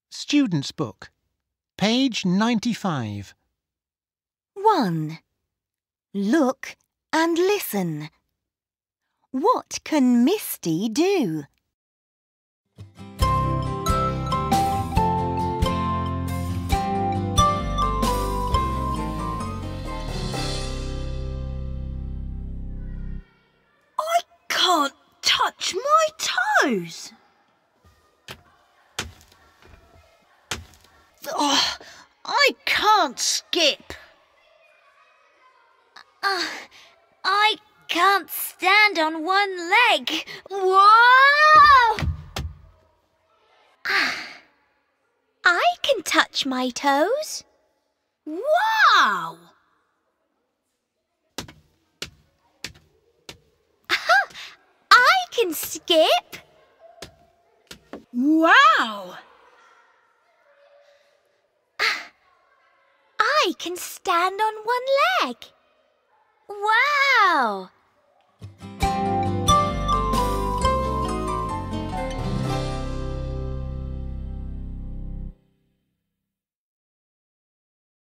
Student's Book, page 95. 1. Look and listen. What can Misty do? I can't touch my toes. Oh, I can't skip. I can't stand on one leg. Whoa! I can touch my toes. Wow! I can skip. Wow! I can stand on one leg. Wow!